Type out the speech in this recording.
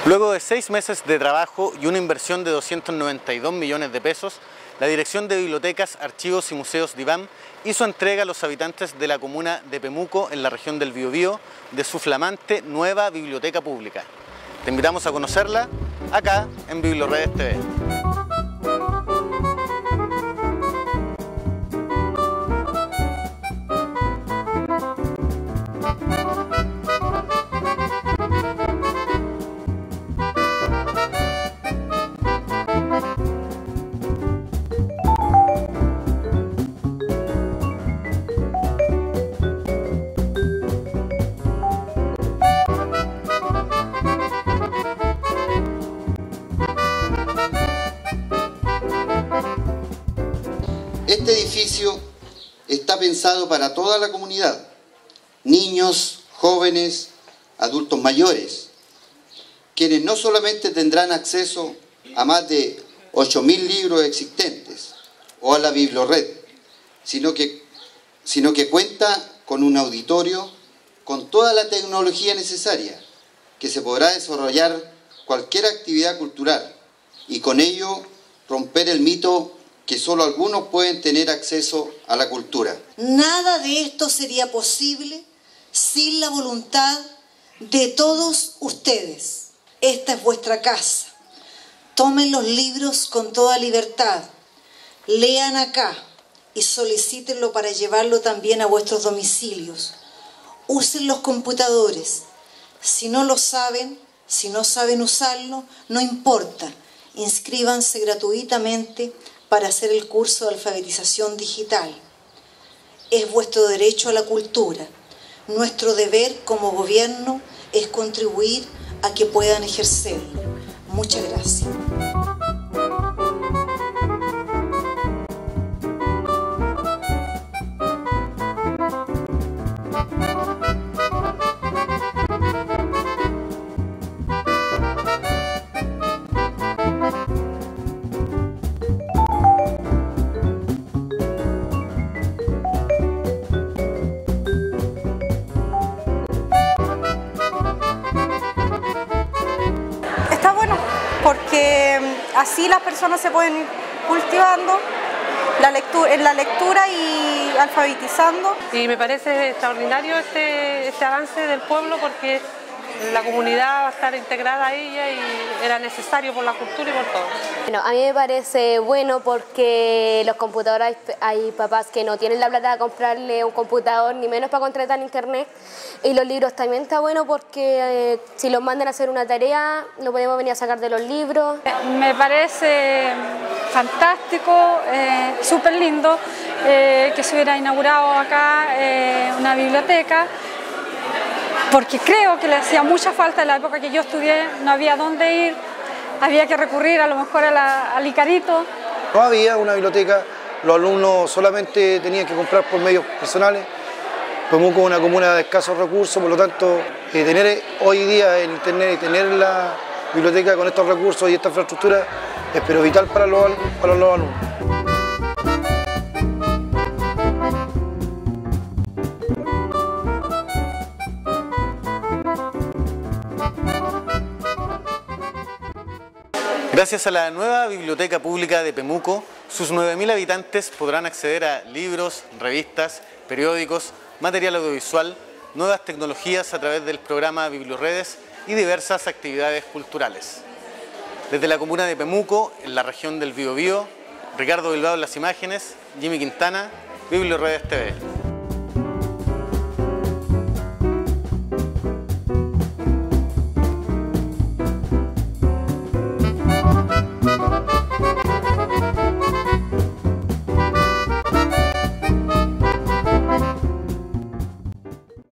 Luego de 6 meses de trabajo y una inversión de 292 millones de pesos, la Dirección de Bibliotecas, Archivos y Museos DIVAM hizo entrega a los habitantes de la comuna de Pemuco, en la región del Biobío, de su flamante nueva biblioteca pública. Te invitamos a conocerla acá en Biblioredes TV. Este edificio está pensado para toda la comunidad, niños, jóvenes, adultos mayores, quienes no solamente tendrán acceso a más de 8.000 libros existentes o a la Bibliored, sino que cuenta con un auditorio con toda la tecnología necesaria, que se podrá desarrollar cualquier actividad cultural y con ello romper el mito que solo algunos pueden tener acceso a la cultura. Nada de esto sería posible sin la voluntad de todos ustedes. Esta es vuestra casa. Tomen los libros con toda libertad, lean acá y solicítenlo para llevarlo también a vuestros domicilios. Usen los computadores. Si no lo saben, si no saben usarlo, no importa. Inscríbanse gratuitamente para hacer el curso de alfabetización digital. Es vuestro derecho a la cultura. Nuestro deber como gobierno es contribuir a que puedan ejercerlo. Muchas gracias. Está bueno porque así las personas se pueden ir cultivando en la lectura y alfabetizando. Y me parece extraordinario este avance del pueblo porque la comunidad va a estar integrada a ella y era necesario por la cultura y por todo. Bueno, a mí me parece bueno porque los computadores, hay papás que no tienen la plata de comprarle un computador, ni menos para contratar internet. Y los libros también está bueno porque si los mandan a hacer una tarea, lo podemos venir a sacar de los libros. Me parece fantástico, súper lindo que se hubiera inaugurado acá una biblioteca, porque creo que le hacía mucha falta en la época que yo estudié, no había dónde ir, había que recurrir a lo mejor al Icarito. No había una biblioteca, los alumnos solamente tenían que comprar por medios personales. Pemuco es una comuna de escasos recursos, por lo tanto, tener hoy día el internet y tener la biblioteca con estos recursos y esta infraestructura es pero vital para los alumnos. Gracias a la nueva Biblioteca Pública de Pemuco, sus 9.000 habitantes podrán acceder a libros, revistas, periódicos, material audiovisual, nuevas tecnologías a través del programa Biblioredes y diversas actividades culturales. Desde la comuna de Pemuco, en la región del Biobío, Ricardo Bilbao en las imágenes, Jimmy Quintana, Biblioredes TV.